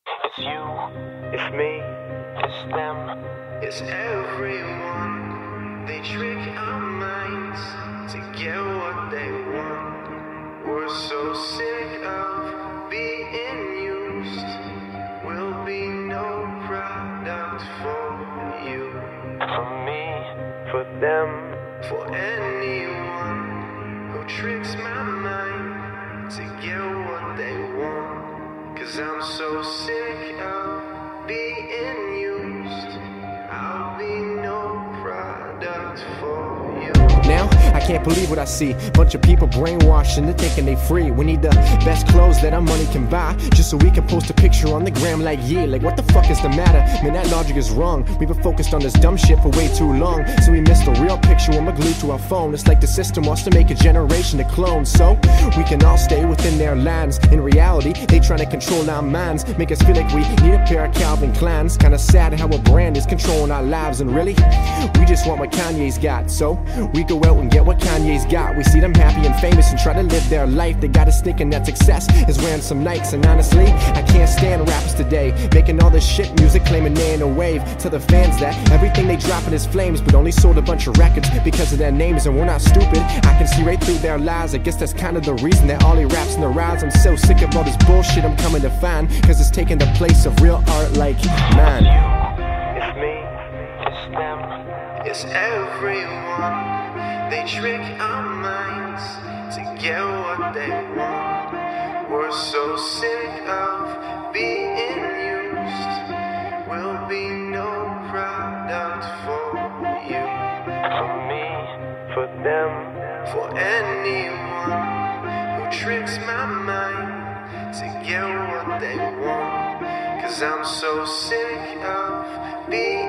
It's you, it's me, it's them, it's everyone. They trick our minds to get what they want. We're so sick of being used. We'll be no product for you. For me, for them, for anyone who tricks my mind to get what they want. 'Cause I'm so sick of being used. I'll be no product for you. Now, I can't believe what I see. Bunch of people brainwashed into thinking they free. We need the best clothes that our money can buy, just so we can post a picture on the gram like, yeah, like what the fuck is the matter? Man, that logic is wrong. We've been focused on this dumb shit for way too long, so we missed the real picture when we're glued to our phone. It's like the system wants to make a generation of clones, so we can all stay within their lands. In reality, they trying to control our minds, make us feel like we need a pair of Calvin Kleins. Kinda sad how a brand is controlling our lives, and really, we just want what Kanye's got. So we go out and get what Kanye's got. We see them happy and famous and try to live their life. They got us thinking that success is wearing some Nikes. And honestly, I can't stand rappers today, making all this shit music, claiming they in a wave. Tell the fans that everything they dropping is flames, but only sold a bunch of records because of their names. And we're not stupid, I can see right through their lies. I guess that's kind of the reason that all he raps in the rise. I'm so sick of all this bullshit I'm coming to find, 'cause it's taking the place of real art like mine. It's me, it's them, It's everyone. They trick our minds to get what they want. We're so sick of being used. We'll be no product for you. for me, for them, For anyone who tricks my mind to get what they want. 'Cause I'm so sick of being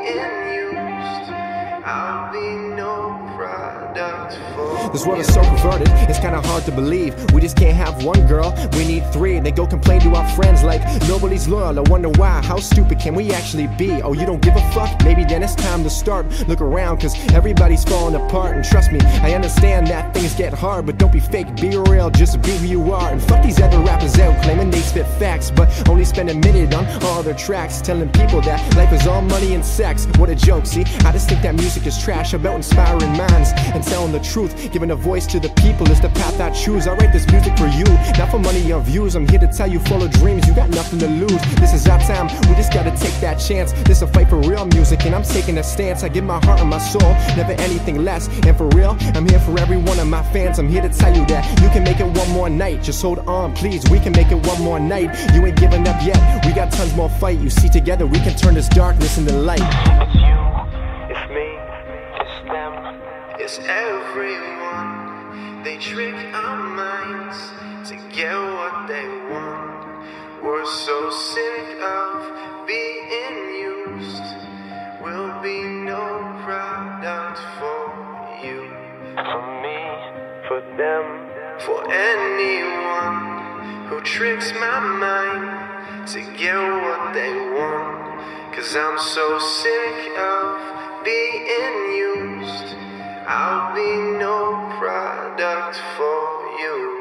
used. I'll be no product for This world you. is so perverted, it's kinda hard to believe. We just can't have one girl, we need three. They go complain to our friends like nobody's loyal. I wonder why, how stupid can we actually be? Oh, you don't give a fuck? Maybe then it's time to start. Look around, 'cause everybody's falling apart. And trust me, I understand that things get hard, but don't be fake, be real, just be who you are. And fuck these other rappers out claiming they spit facts, but only spend a minute on all their tracks, telling people that life is all money and sex. What a joke, see? I just think that music is trash, about inspiring minds and telling the truth. Giving a voice to the people is the path I choose. I write this music for you, not for money or views. I'm here to tell you, full of dreams, you got nothing to lose. This is our time, we just gotta take that chance. This a fight for real music, and I'm taking a stance. I give my heart and my soul, never anything less. And for real, I'm here for every one of my fans. I'm here to tell you that you can make it one more night. Just hold on, please, we can make it one more night. You ain't giving up yet, we got tons more fight. You see, together we can turn this darkness into light. it's you, it's me, it's them, It's everyone. They trick our minds to get what they want. We're so sick of being used. We'll be no product for you. for me, for them, For anyone who tricks my mind to get what they want. 'Cause I'm so sick of being used. I'll be no product for you.